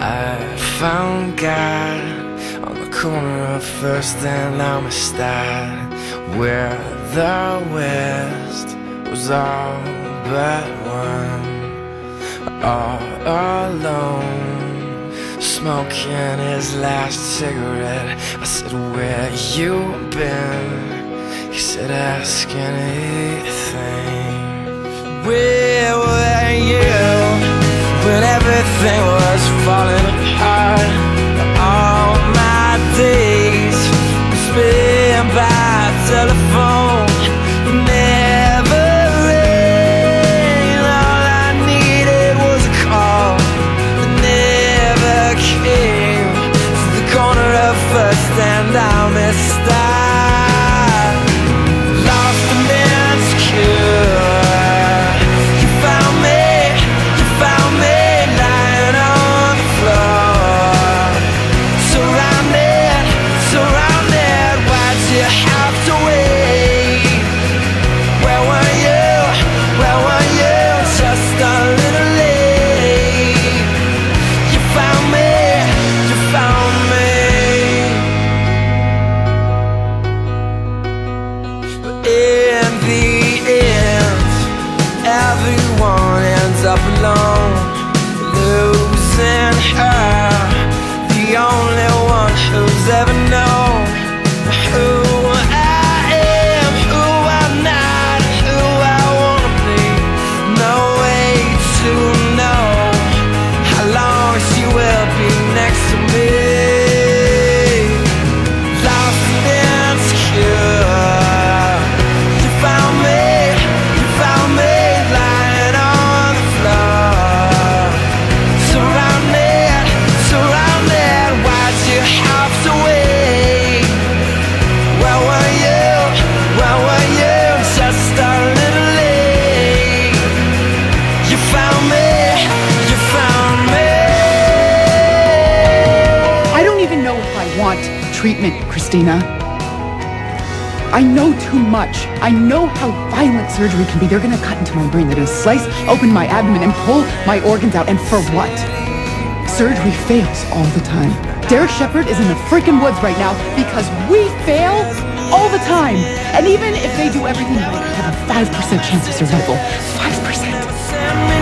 I found God on the corner of First and Amistad, where the West was all but one. All alone, smoking his last cigarette. I said, where you been? He said, ask anything. Where were you when everything was falling apart? All my days spent by telephone, never rain. All I needed was a call that never came. To the corner of First and Amistad, lost and insecure. Everyone ends up alone, losing her, the only one who's ever known who I am, who I'm not, who I wanna be. No way to know how long she will be next to me. Lost and insecure, you found me, you found me. Treatment, Christina. I know too much. I know how violent surgery can be. They're gonna cut into my brain. They're gonna slice open my abdomen and pull my organs out. And for what? Surgery fails all the time. Derek Shepherd is in the freaking woods right now because we fail all the time. And even if they do everything right, I have a 5% chance of survival. 5%.